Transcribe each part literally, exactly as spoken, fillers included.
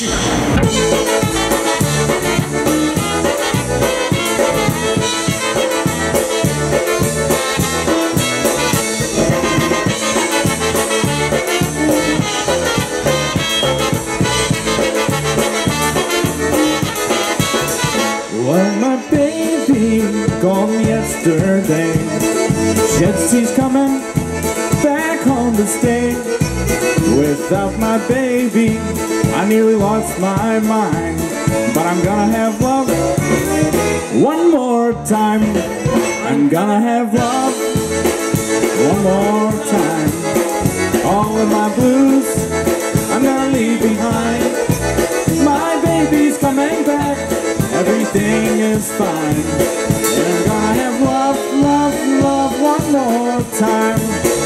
Well, my baby called me yesterday. Said she's coming back home to stay. Without my baby, I nearly lost my mind. But I'm gonna have love one more time. I'm gonna have love one more time. All of my blues I'm gonna leave behind. My baby's coming back, everything is fine. And I'm gonna have love, love, love one more time.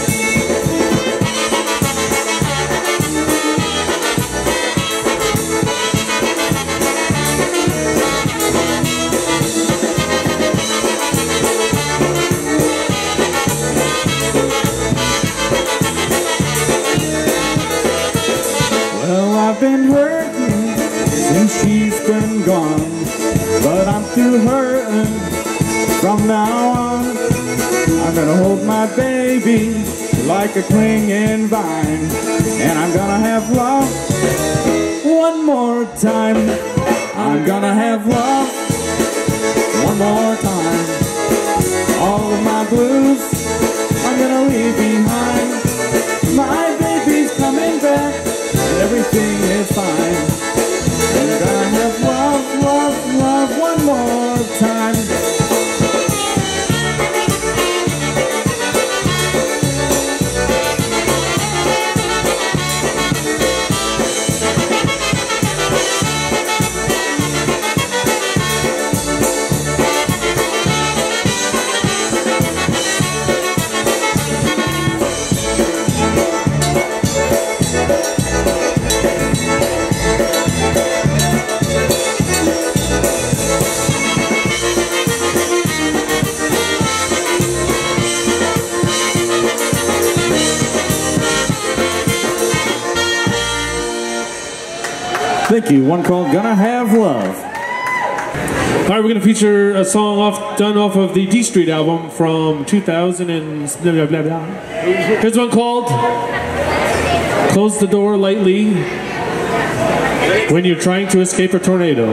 Well, I've been hurting since she's been gone, but I'm through hurting from now on. I'm gonna hold my baby like a clinging vine, and I'm gonna have love one more time. I'm gonna have love one more time. All of my blues I'm gonna leave behind. My baby's coming back, and everything is fine. And I'm gonna have love, love, love one more time. Thank you. One called Gonna Have Love. All right, we're going to feature a song off done off of the D Street album from two thousand and blah, blah, blah, blah. Here's one called Close the Door Lightly When You're Trying to Escape a Tornado.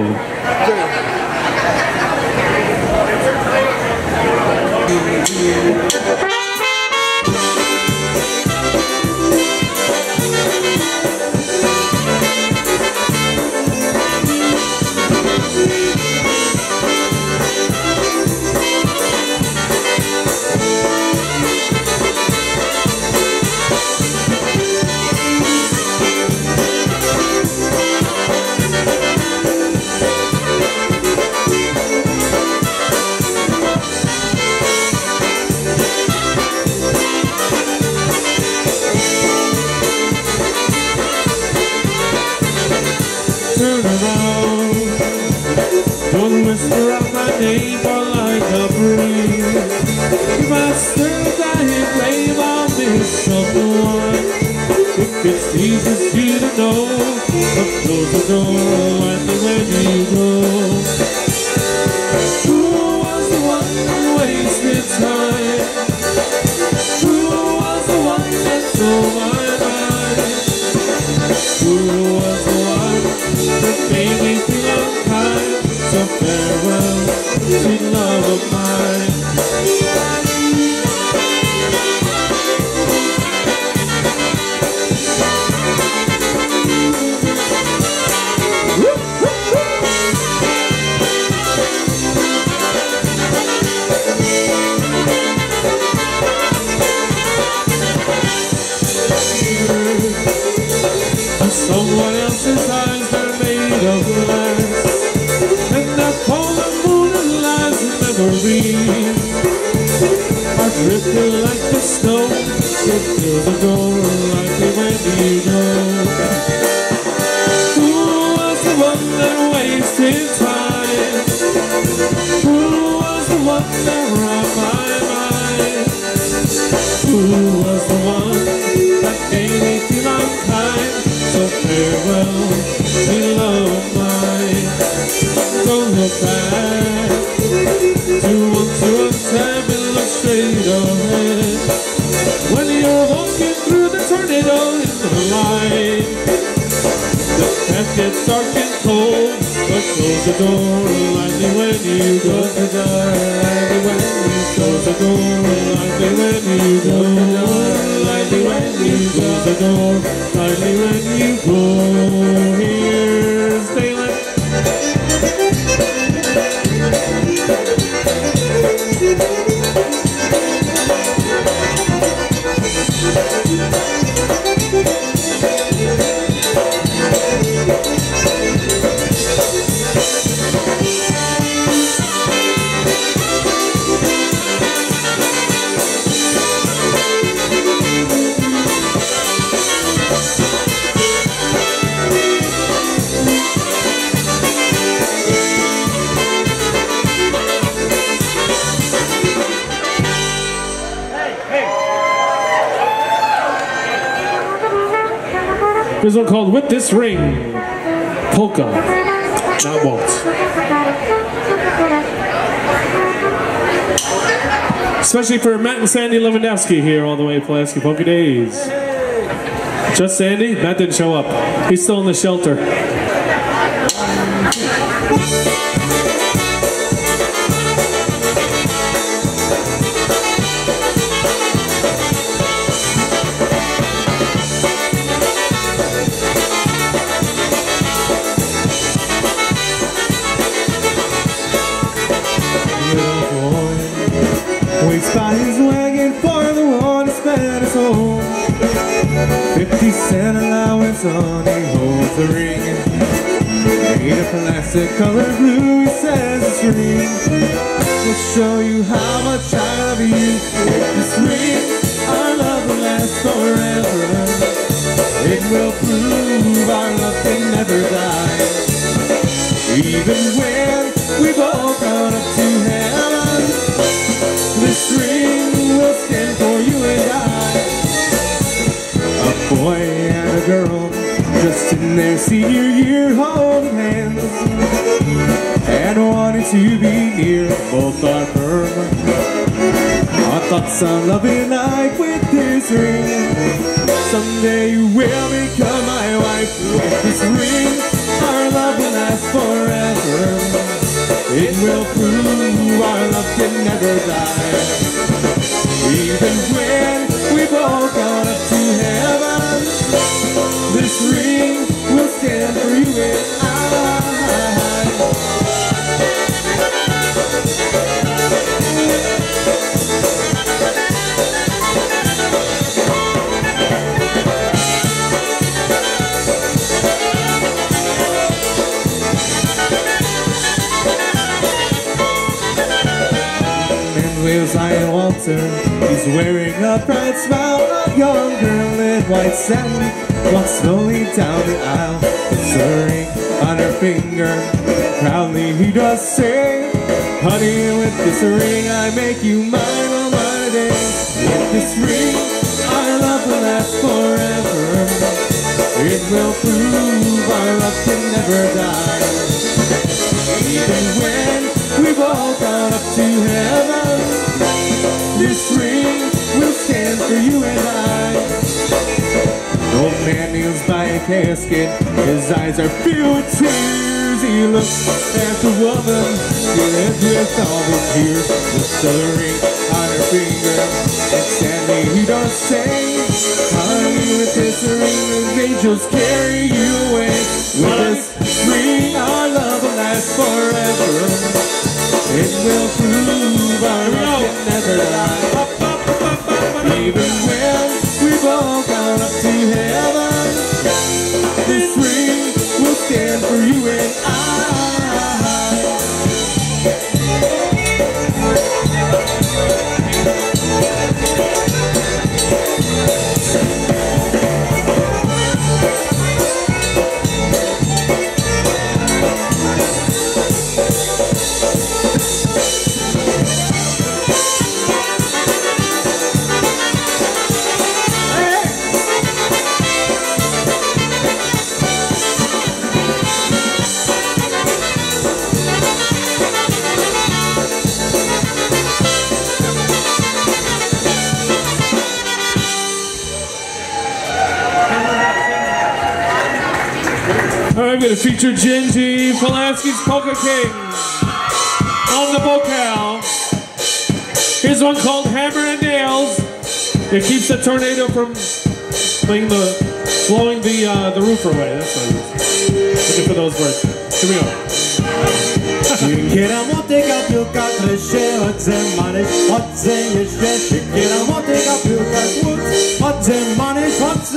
Turn around, don't whisper out my name or like a breeze. If I still die, blame I'll miss someone. If it pleases you to know, but close the door and when you go. Who was the one who wasted time? Who was the one that stole my mind? Who was the one that made me feel unkind? So farewell, sweet love of mine. Someone else's eyes are made of glass, and upon the moon lies a memory. I drifted like the snow, so fill the door like it when you go. Who was the one that wasted time? Who was the one that robbed my mind? Who was the one that made me feel unkind? So farewell, we love. look back. To once your time and look straight ahead. When you're walking through the tornado in the light, the path gets dark and cold, but close the door lightly when you close the door lightly when you close the door lightly when you close the door lightly when you close the door lightly when you go. Here's daylight. There's one called With This Ring, polka, not waltz. Especially for Matt and Sandy Lewandowski here all the way at Pulaski Polka Days. Just Sandy? Matt didn't show up. He's still in the shelter. Waits by his wagon for the one to spend his home. Fifty cent allowance on, he holds a ring. Made of plastic colored blue, he says it's ring. We'll show you how much I love you. With this ring, our love will last forever. It will prove our love can never die. Even when we both gone up to heaven, this ring will stand for you and I. A boy and a girl, just in their senior year, holding hands and wanting to be near. Both are firm. Our thoughts on loving life with this ring. Someday you will become my wife. With this ring, our love will last forever. It will prove our love can never die. Even when we both gone up to heaven, this ring will stand for you and I. Zion Walter, he's wearing a bright smile. A young girl in white satin walks slowly down the aisle. Puts a ring on her finger, proudly he does say, honey, with this ring I make you mine all my days. With this ring our love will last forever. It will prove our love can never die. Even when we've all gone up to heaven, this ring will stand for you and I. An old man kneels by a casket, his eyes are filled with tears. He looks at the woman, she lived with all those years. With the ring on her finger, and sadly he does say, honey, with this ring the angels carry you away. With this ring our love will last forever. It will prove our love can never die. Even when we've all gone up to heaven, this ring will stand for you and I. I'm going to feature Genji Pulaski's Polka King on the vocal. Here's one called Hammer and Nails. It keeps the tornado from playing the, blowing the uh, the roof away. That's what it is. Looking for those words. Here we go. Siekiera, motyka, piłka, kresie, chodźce, maryś, chodźce, jeszcze. Siekiera, motyka, piłka, głód, chodźce, maryś, chodźce,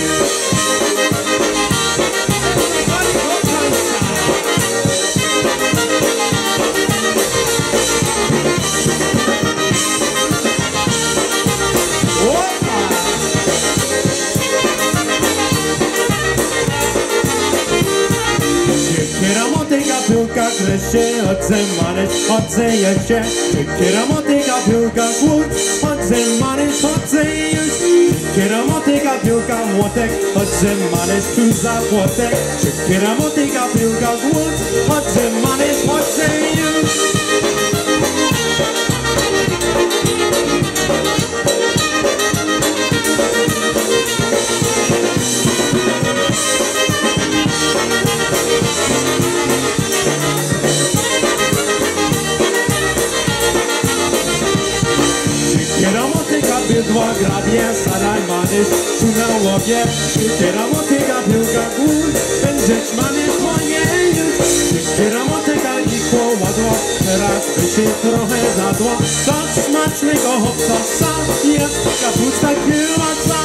piłka, kresie, chodźce, maryś, chodźce, jeszcze. Siekiera, motyka, piłka, głód, chodźce, maryś, chodźce, już. Siekiera, motyka, piłka, młotek, chodźce, maryś, tu za płotek. Siekiera, motyka, piłka, głód, chodźce, maryś, chodźce, już. Bydła, grabie, sadaj, maryś, tu na łowie. Siekiera, motyka, piłka, gór, będziesz maryś moje już. Siekiera, motyka i koładło, teraz by się trochę zadło. Tak smacznego hopsasa, jest kapusta kiełbasa.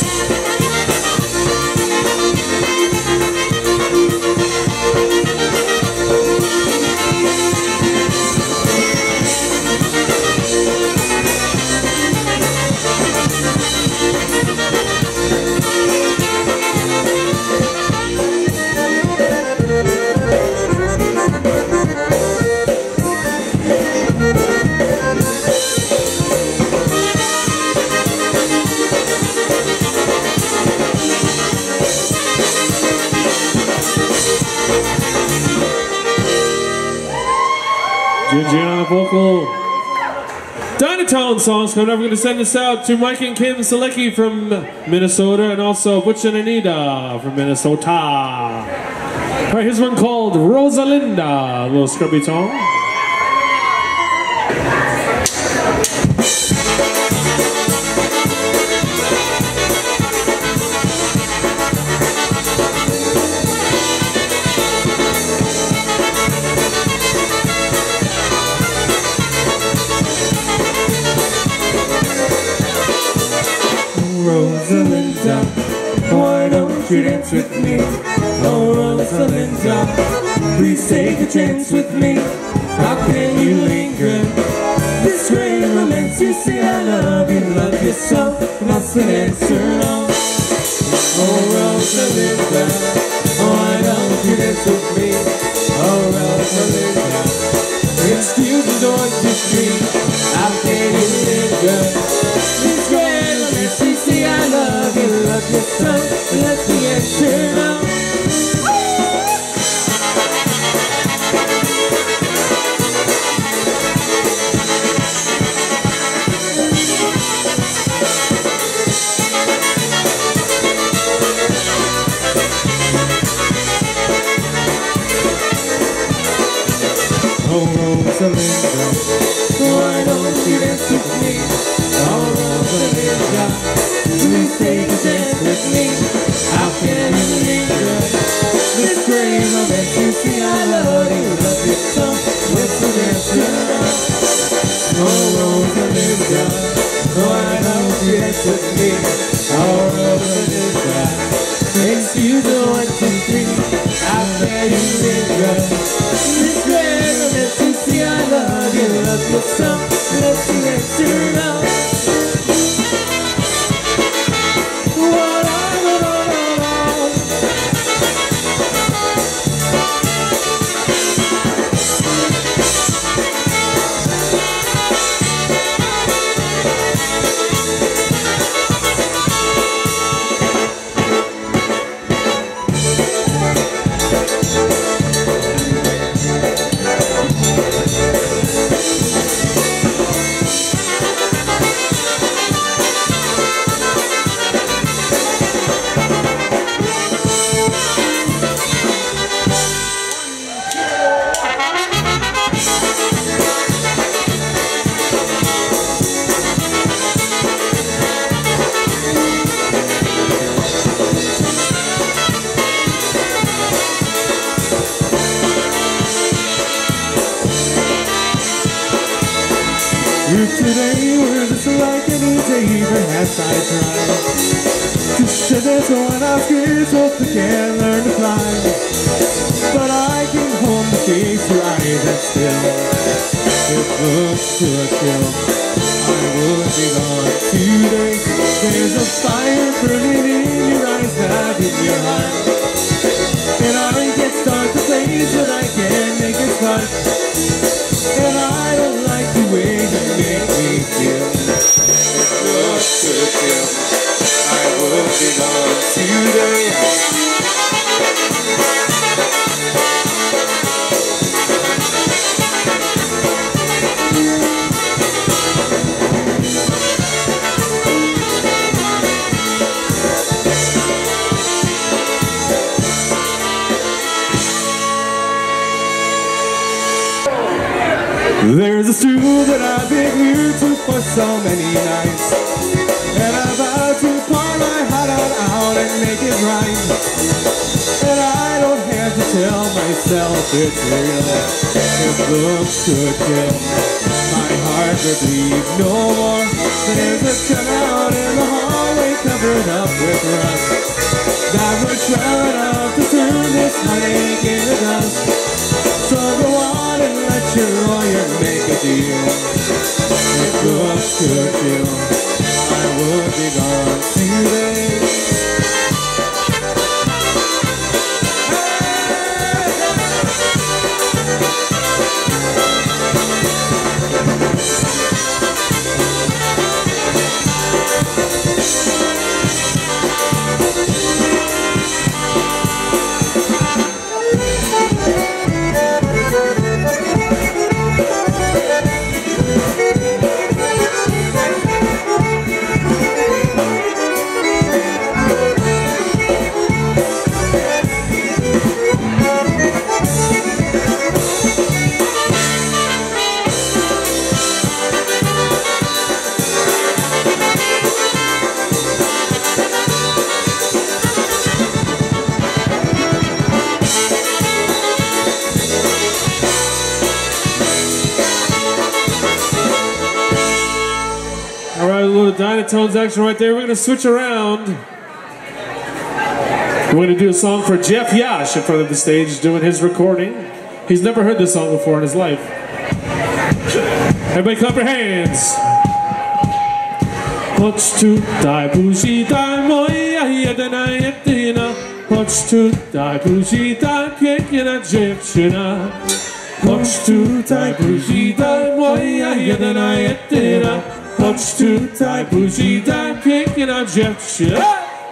Genji on the vocal. Dynatone songs coming up. We're going to send this out to Mike and Kim Selecki from Minnesota and also Butch and Anita from Minnesota. All right, here's one called Rosalinda, a little scrubby tone. Rosalinda, why don't you dance with me? Oh, Rosalinda, please take a chance with me. How can you linger? This great romance, you say I love you, love you so. Must an answer no. Oh, Rosalinda, why don't you dance with me? Oh, Rosalinda, it's cute and door to street. How can you linger? This great romance, you say I love you, love you so. Let the answer no. Oh, Rosalinda, why don't you dance with me? Oh, Rosalinda, please take a chance with me. How can you linger? This great romance, you see I love you, love you so. What's the answer? Oh, Rosalinda, why don't you dance with me? Oh, Rosalinda, excuse the one, two, three. How can you linger? This great romance, you see I love you, love you so. Let's the answer now. If today were just like any day, perhaps I'd try to say that when I was kids, hope I can learn to fly. But I came home to face your eyes and still it looks to a kill. I would be gone today. There's a fire burning in your eyes, not in your heart. And I get stuck to place that I can't make it spark. And I don't like the way you make me feel. It looks to a kill. I would be gone today. There's a stool that I've been glued to for so many nights, and I vow to pour my heart out, out and make it right. And I don't have to tell myself it's real. It looks to a kill. My heart will bleed no more. There's a cutout in the hallway covered up with rust that would try enough to turn this heartache into dust. So go on and let your lawyer make a deal. It looks to a kill. I would be gone today. Dynatones action right there. We're going to switch around. We're going to do a song for Jeff Yash in front of the stage doing his recording. He's never heard this song before in his life. Everybody clap your hands. Chodź tutaj, buzi daj moja jedyna jedyna. Chodź tutaj, buzi daj piękna dziewczyna. Chodź tutaj, buzi daj moja jedyna jedyna. Chodź tutaj, buzi daj piękna dziewczyna.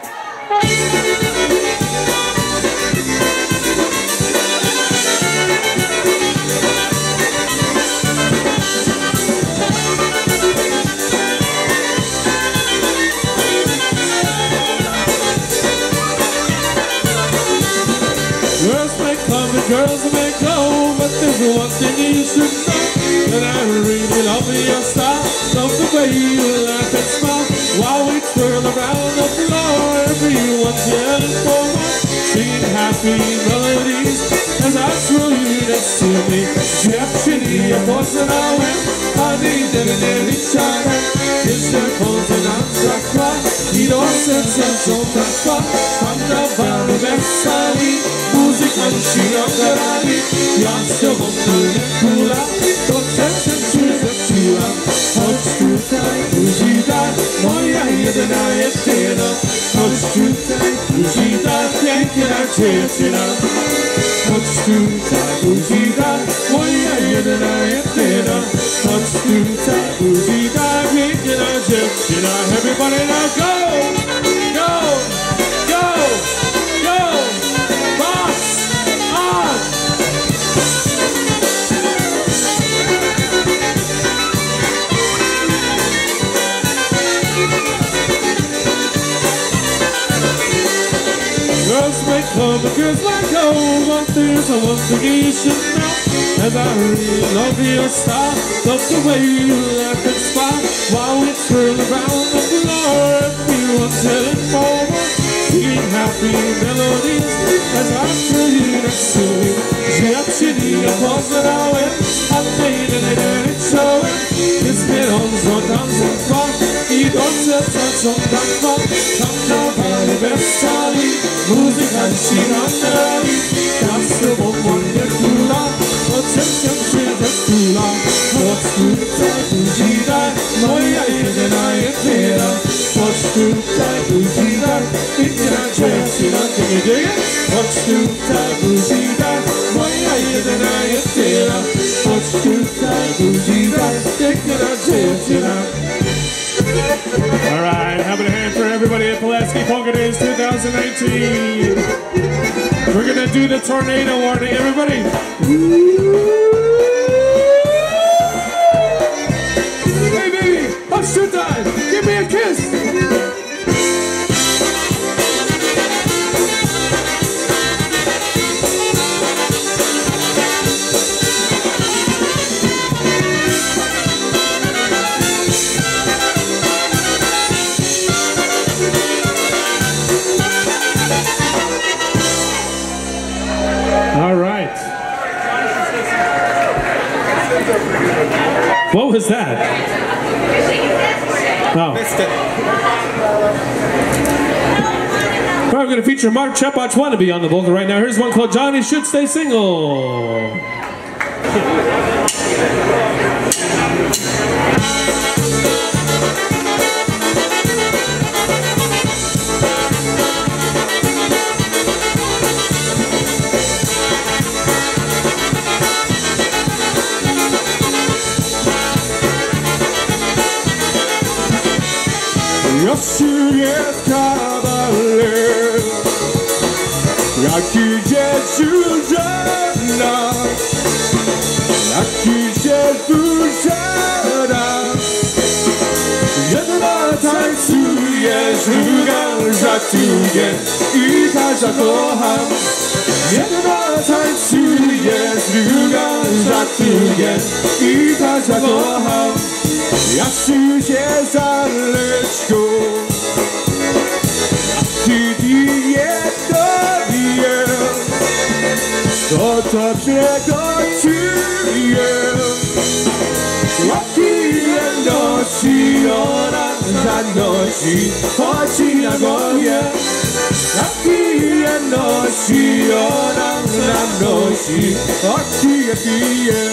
Girls may come and girls may go, but there's one thing you should know, that I really love your style. Love the way you laugh and smile while we twirl around the floor. Everyone's yelling for more, singing happy melodies as I throw you next to me. Dziewczyny, poznałem, ani nie czarne. Jeszcze poznam zakład i do serca są tak kwa. Pandawany weseli, muzykanci nagrali. Ja z tobą tyle kula, to sercem przyzwyczaiłam. Chodź tutaj, buzi daj, moja jedyna jedyna. Chodź tutaj, buzi daj, piękna dziewczyna. Chodź tutaj, buzi daj, moja jedyna jedyna. Chodź tutaj, buzi daj, piękna dziewczyna. Everybody now go, go, go, go, box on. Girls may come and girls may go, but there's a one thing you should know, as I really love your style. Love the way you laugh and smile while we twirl around the floor. Everyone's heading forward, singing happy melodies as I thrill you next to me. Dziewczyny, poznałem, a ty nie czułem. It's been sondagsval, samla värre bästali, musikan sinandali, kaste bom wonderfula, och tjänsten skilfestula, och skutta bujidar, moja egna är flera, och skutta bujidar, vilka tjänsterna till det, och skutta bujidar, moja egna är flera, och skutta bujidar, vilka tjänsterna. All right, how about a hand for everybody at Pulaski Polka Days twenty nineteen? We're gonna do the tornado warning, everybody. Hey baby, hush your time, give me a kiss. All right. What was that? Oh. All right, we're going to feature Mark Chepach Wannabe on the vocal right now. Here's one called Johnny Should Stay Single. Yosu jest kawaler, jaki dzieciu żadna, jaki dzieciu żadna. Jedna tańcuje, druga żartuje i każda kocha. Jedna tańcuje, druga żartuje i każda kocha. Jasiu się zaleczką, a ty jedno wie, to dobrze gotuje. Łapki nosi, ona zanosi, chodzi na głowie. Łapki nosi, ona zanosi, chodzi jak pije.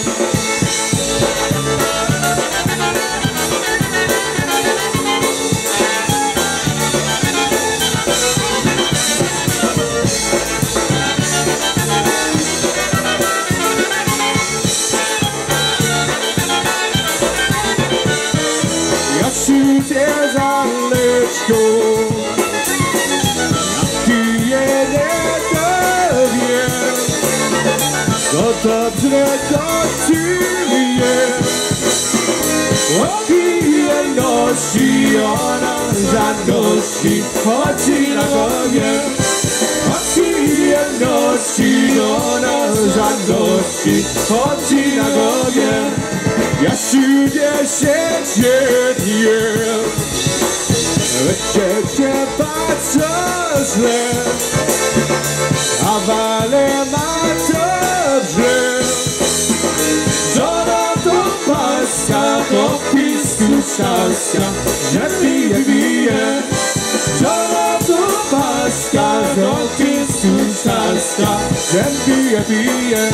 Jasiu się zaleczką, jaki jeden wie, to dobrze gotuje. Łapki nosi, ona zanosi, chodzi na głowie. Łapki nosi, ona zanosi, chodzi na głowie. Jasiu dziesięć je, lecz się bardzo źle, a wale ma dobrze. Żona to paska, po pisku szczęścia, że pije, pije. Żona to paska, po pisku szczęścia, że pije, pije.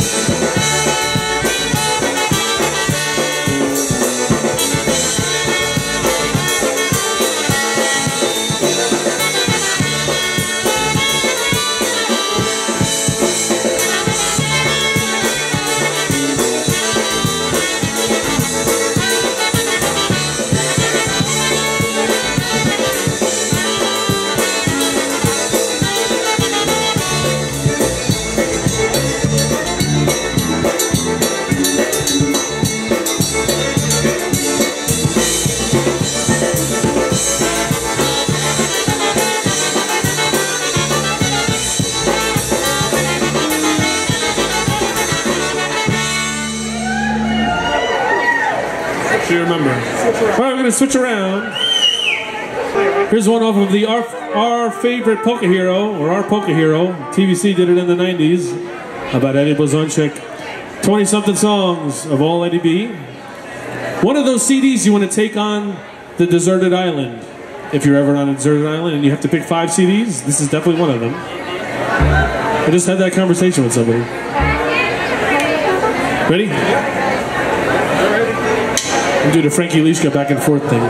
You remember. All right, we're going to switch around. Here's one off of the Our, our Favorite Polka Hero, or Our Polka Hero. T V C did it in the nineties about Eddie Blazonczyk. twenty-something songs of all Eddie B. One of those C Ds you want to take on the deserted island if you're ever on a desert island and you have to pick five C Ds, this is definitely one of them. I just had that conversation with somebody. Ready? We'll do the Frankie Lishka back and forth thing.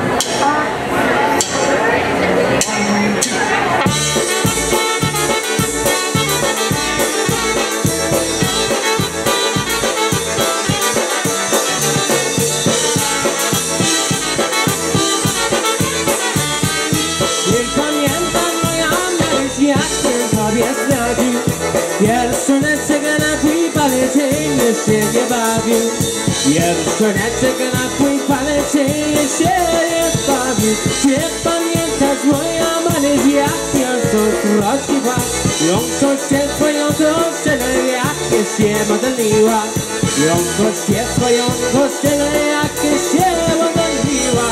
Się bawił, Jerusalem na twój palecie się bawił. Czy pamiętasz moja mależ, jak ja to wróciła? Ją kościę twoją kościelę, jak się modliła. Ją kościę twoją kościelę, jak się modliła.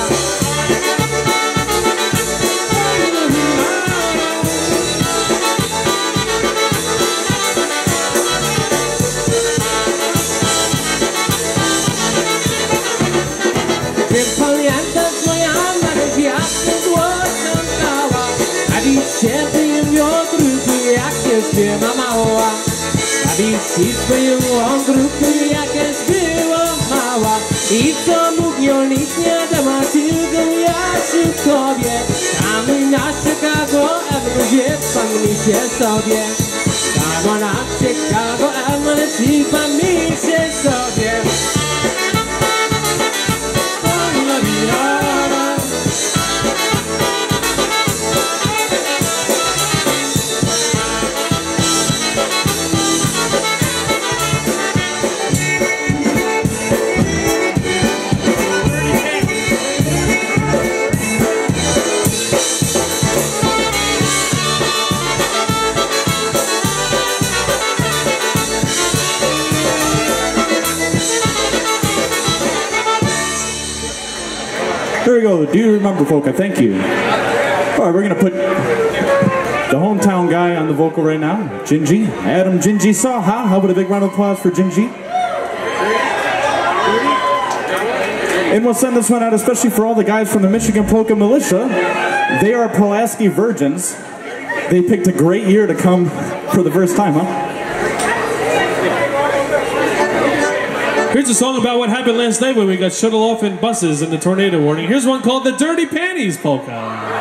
Pamiętasz moja mależ, jak się złotą stała? A dzisiaj byłem ją grupy, jak jest była mała. A dzisiaj byłem grupy, jak jest była mała. I co mówią, nic nie dama, tylko ja się tobie. A my na Chicago, Emily, pamiętaj się sobie. Chicago na Chicago, Emily, pamiętaj się sobie. There we go. Do you remember, Polka? Thank you. All right, we're going to put the hometown guy on the vocal right now, Gingy. Adam Gingy Saha. How about a big round of applause for Gingy? And we'll send this one out especially for all the guys from the Michigan Polka Militia. They are Pulaski virgins. They picked a great year to come for the first time, huh? Here's a song about what happened last night when we got shuttled off in buses in the tornado warning. Here's one called the Dirty Panties Polka.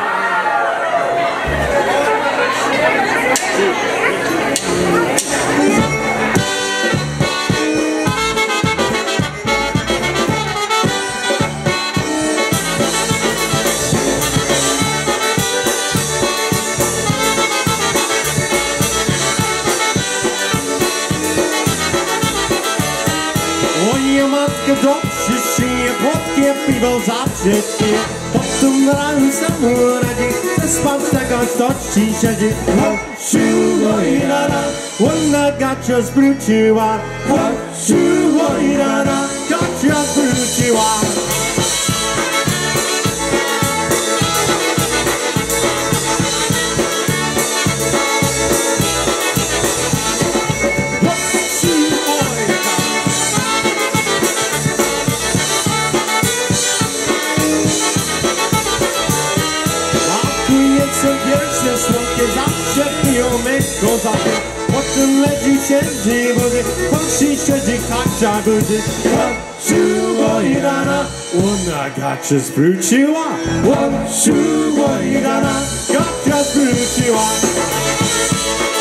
Dobrze szyje, płotkie piwo zawsze pije. Potem rano samoradzie, zespał z tego stoci siedzi. Siuło i rana, ona gacia zwróciła. Siuło i rana, gacia zwróciła. Słodkie zawsze piją mego zapy. Potem leci siedzi wody, poszli siedzi kakcia budzi. Siuło i rana, ona gacia zwróciła. Siuło i rana, gacia zwróciła.